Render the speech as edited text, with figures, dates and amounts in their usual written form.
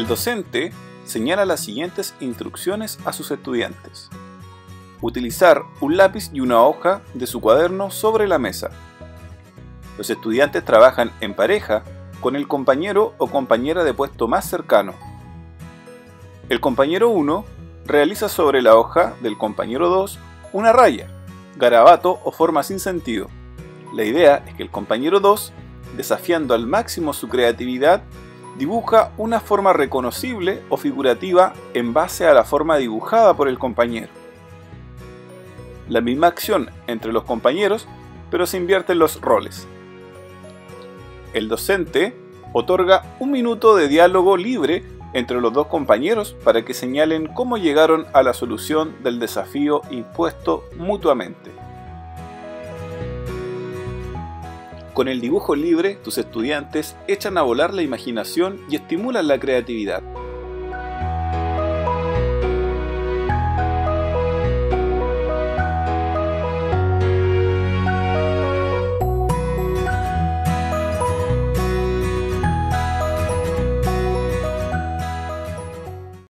docente señala las siguientes instrucciones a sus estudiantes. Utilizar un lápiz y una hoja de su cuaderno sobre la mesa. Los estudiantes trabajan en pareja con el compañero o compañera de puesto más cercano. El compañero 1 realiza sobre la hoja del compañero 2 una raya, garabato o forma sin sentido. La idea es que el compañero 2, desafiando al máximo su creatividad, dibuja una forma reconocible o figurativa en base a la forma dibujada por el compañero. La misma acción entre los compañeros, pero se invierten los roles. El docente otorga un minuto de diálogo libre entre los dos compañeros para que señalen cómo llegaron a la solución del desafío impuesto mutuamente. Con el dibujo libre, tus estudiantes echan a volar la imaginación y estimulan la creatividad.